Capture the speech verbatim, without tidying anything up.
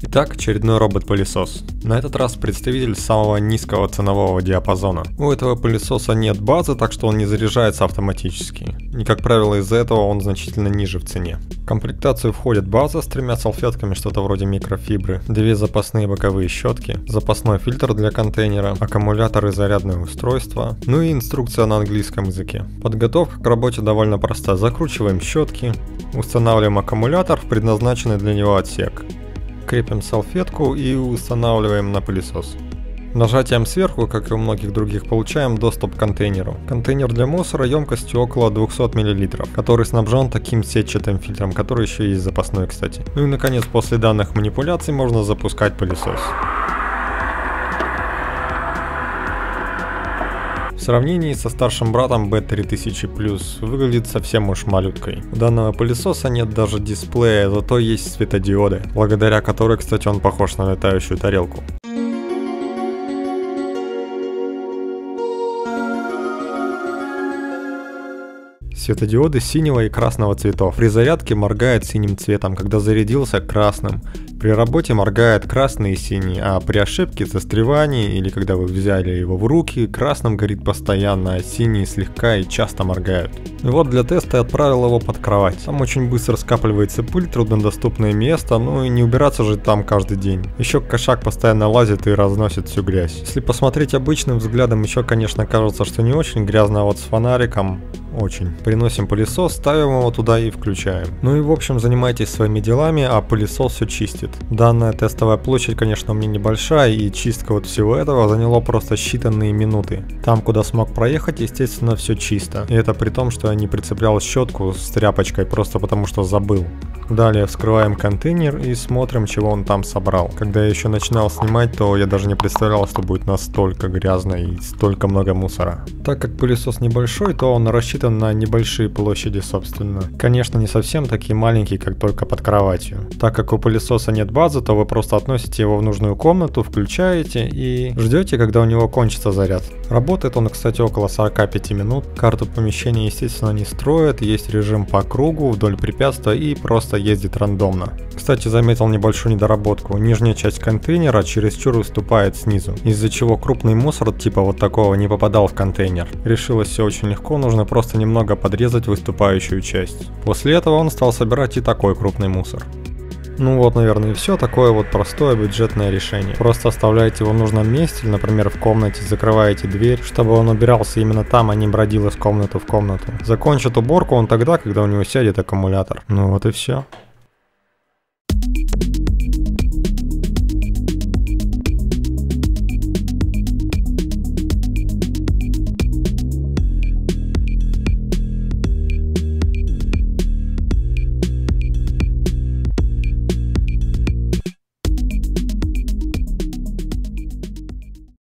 Итак, очередной робот-пылесос. На этот раз представитель самого низкого ценового диапазона. У этого пылесоса нет базы, так что он не заряжается автоматически. И как правило из-за этого он значительно ниже в цене. В комплектацию входит база с тремя салфетками, что-то вроде микрофибры, две запасные боковые щетки, запасной фильтр для контейнера, аккумулятор и зарядное устройство, ну и инструкция на английском языке. Подготовка к работе довольно проста. Закручиваем щетки, устанавливаем аккумулятор в предназначенный для него отсек. Крепим салфетку и устанавливаем на пылесос. Нажатием сверху, как и у многих других, получаем доступ к контейнеру. Контейнер для мусора емкостью около двухсот миллилитров, который снабжен таким сетчатым фильтром, который еще есть запасной, кстати. Ну и наконец, после данных манипуляций можно запускать пылесос. В сравнении со старшим братом би три тысячи плюс выглядит совсем уж малюткой. У данного пылесоса нет даже дисплея, зато есть светодиоды, благодаря которой, кстати, он похож на летающую тарелку. Светодиоды синего и красного цветов. При зарядке моргает синим цветом, когда зарядился красным. При работе моргает красный и синий, а при ошибке, застревании или когда вы взяли его в руки, красным горит постоянно, а синий слегка и часто моргают. И вот для теста я отправил его под кровать. Там очень быстро скапливается пыль, труднодоступное место, ну и не убираться же там каждый день. Еще кошак постоянно лазит и разносит всю грязь. Если посмотреть обычным взглядом, еще конечно кажется, что не очень грязно, а вот с фонариком очень. Приносим пылесос, ставим его туда и включаем. Ну и в общем занимайтесь своими делами, а пылесос все чистит. Данная тестовая площадь, конечно, у меня небольшая, и чистка вот всего этого заняло просто считанные минуты. Там, куда смог проехать, естественно, все чисто. И это при том, что я не прицеплял щетку с тряпочкой, просто потому что забыл. Далее вскрываем контейнер и смотрим, чего он там собрал. Когда я еще начинал снимать, то я даже не представлял, что будет настолько грязно и столько много мусора. Так как пылесос небольшой, то он рассчитан на небольшие площади, собственно. Конечно, не совсем такие маленькие, как только под кроватью. Так как у пылесоса нет базы, то вы просто относите его в нужную комнату, включаете и ждете, когда у него кончится заряд. Работает он, кстати, около сорока пяти минут. Карту помещения, естественно, не строит, есть режим по кругу, вдоль препятствия и просто ездит рандомно. Кстати, заметил небольшую недоработку. Нижняя часть контейнера чересчур выступает снизу, из-за чего крупный мусор типа вот такого не попадал в контейнер. Решилось все очень легко, нужно просто немного подрезать выступающую часть. После этого он стал собирать и такой крупный мусор. Ну вот, наверное, и все. Такое вот простое бюджетное решение. Просто оставляете его в нужном месте, например, в комнате, закрываете дверь, чтобы он убирался именно там, а не бродил из комнаты в комнату. Закончит уборку он тогда, когда у него сядет аккумулятор. Ну вот и все.